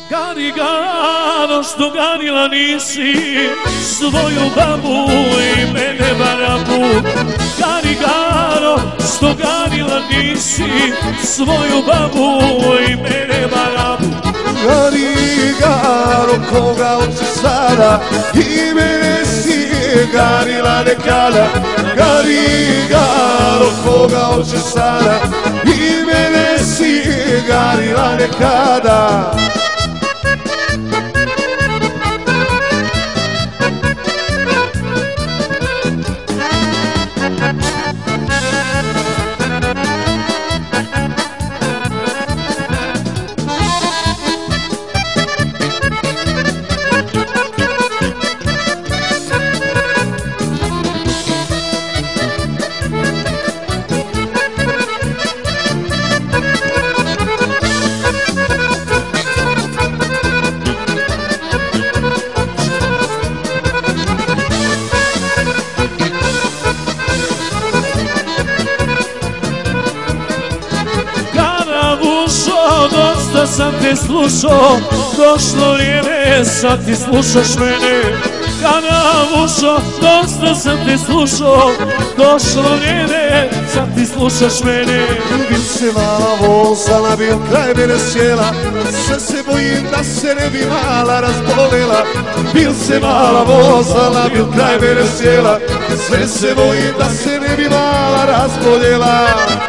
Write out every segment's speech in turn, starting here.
Gari garo što garila nisi svoju babu i mene barabu. Gari garo što garila nisi svoju babu i mene barabu. Gari garo koga hoćeš sada i mene si garila nekada. Gari garo koga hoćeš sada i mene si garila nekada. Dosta sam te slušao, došlo vrijeme, sad ti slušaš mene. Karavušo, dosta sam te slušao, došlo vrijeme, sad ti slušaš mene. Bil se mala vozala, bil kraj mene sjela, sve se bojim da se ne bi mala razbolela. Bil se mala vozala, bil kraj mene sjela, sve se bojim da se ne bi mala razbolela.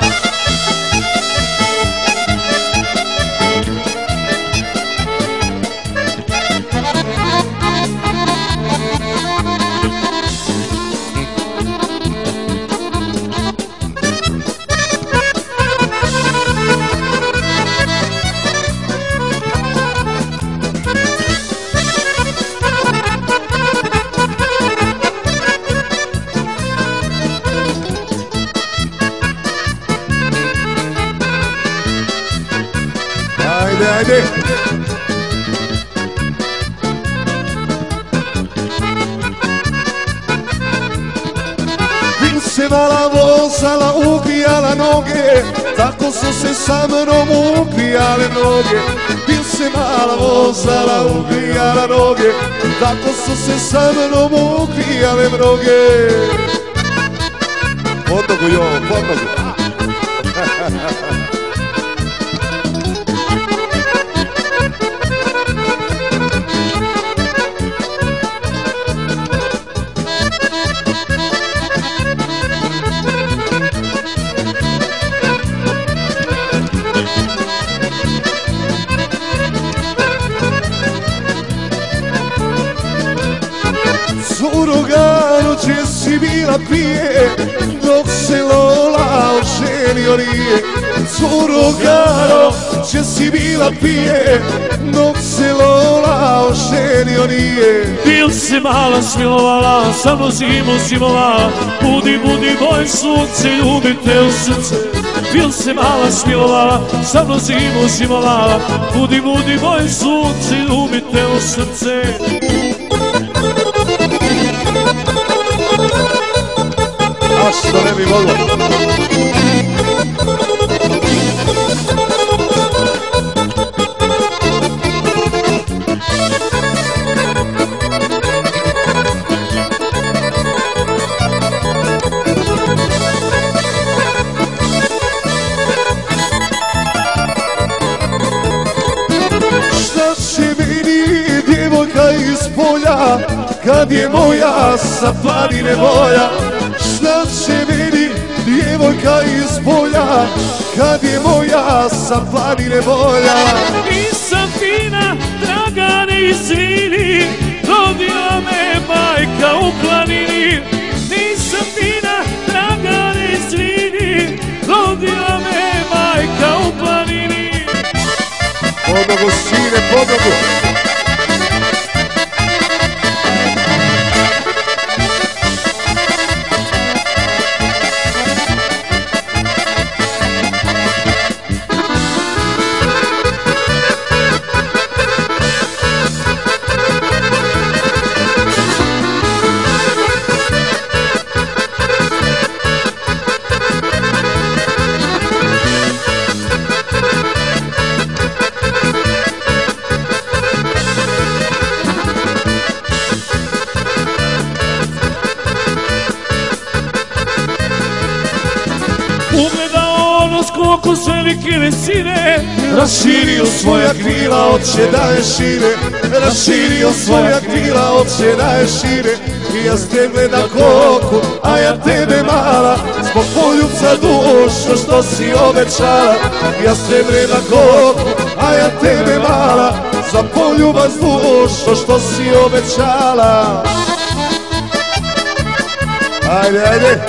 Ajde. Bil se mala vozala, upijala noge, tako su se sa mnom upijale noge. Bil se mala vozala, upijala noge, tako su se sa mnom upijale mnoge. Podnogu jo, podnogu. Surogano gdje si bila prije, dok se Lola oženio nije. Surogano gdje si bila prije, dok se Lola oženio nije. Bil si mala smilovala, samo zimu zimovala, budi, budi moj sunce, ljubite u srce. Bil si mala smilovala, samo zimu zimovala, budi, budi moj sunce, ljubite u srce. A što ne bi moglo? Šta će meni djevojka iz polja, kad je moja sa planine boja? Šta će meni djevojka iz polja, kad je moja sa planine boja? Nisam fina, draga, ne izvini, rodila me majka u planini. Nisam fina, draga, ne izvini, rodila me majka u planini. Podnogu sine, podnogu. oko velike visine, raširio svoja krila, oće da je šire, raširio svoja krila, oće da je šire. I ja s te gledam koku, a ja tebe mala, zbog poljubca dušo što si obećala. Ja s te gledam koku, a ja tebe mala, za poljubac dušo što si obećala. Ajde, ajde.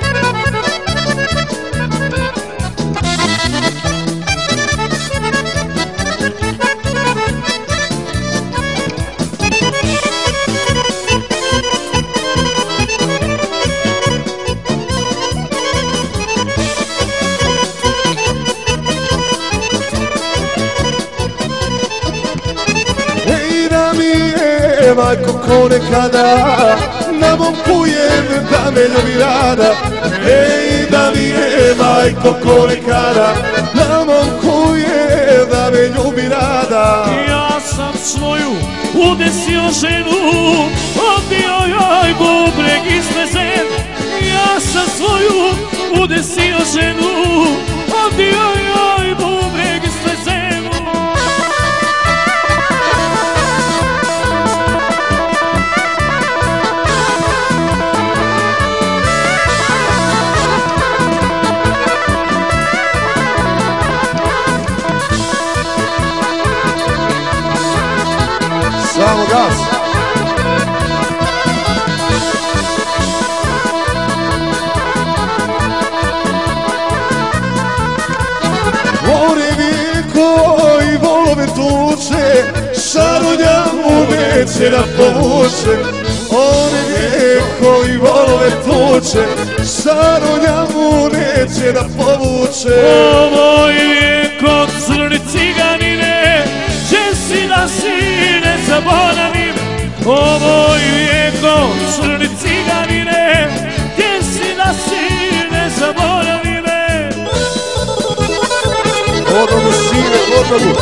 Majko ko nekada, na mom kujem da me ljubi rada. Ej, da mi je majko ko nekada, na mom kujem da me ljubi rada. Ja sam svoju udesio ženu, odbio joj bubreg islezen. Ja sam svoju udesio ženu, odbio joj bubreg islezen. Samo gas. More vijeko i volove tuče, šaronja mu neće da povuče. More vijeko i volove tuče, šaronja mu neće da povuče. Ovo je vijeko crni ciganine, gdje si da si ne zaboravim. Ovo je vijeko crni ciganine, gdje si da si ne zaboravim. Odobu sine, odobu.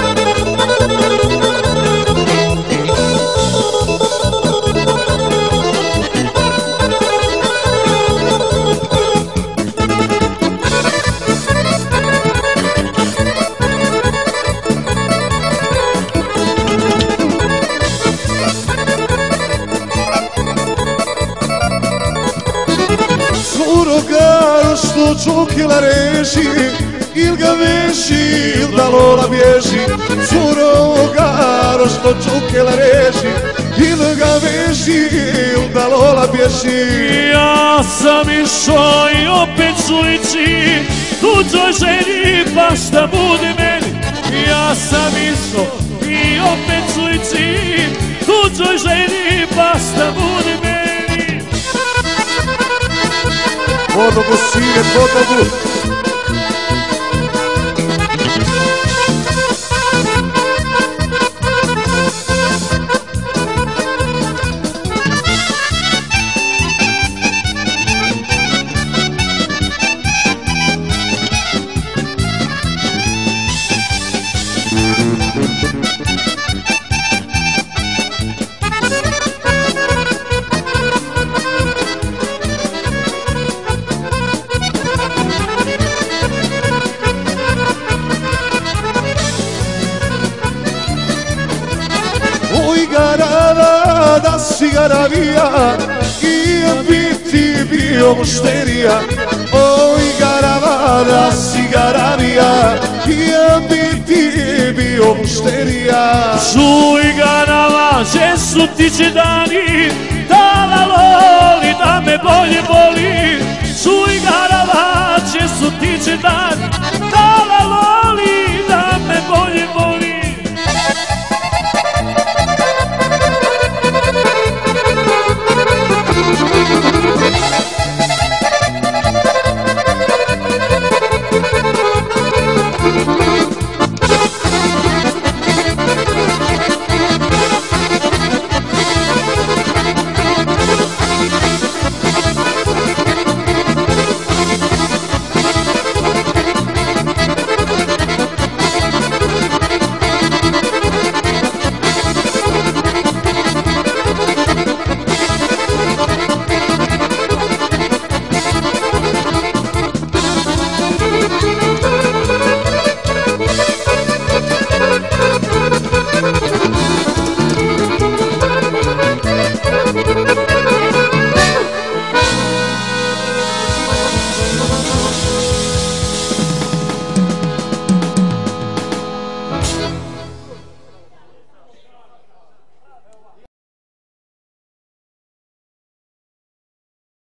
Suroga što čukila reši, il ga veši, il da lola bježi. Suroga što čukila reši, il ga veši, il da lola bježi. Ja sam išao i opet ću ići tuđoj ženi pa šta bude meni. Ja sam išao i opet ću ići tuđoj ženi pa šta bude meni. Podobu sine, podobu. Da si ga navija i biti bio mušterija. Oj garava da si ga navija i biti bio mušterija. Čuj garava, že su tiče dani, da la loli, da me bolje boli. Čuj garava, že su tiče dani,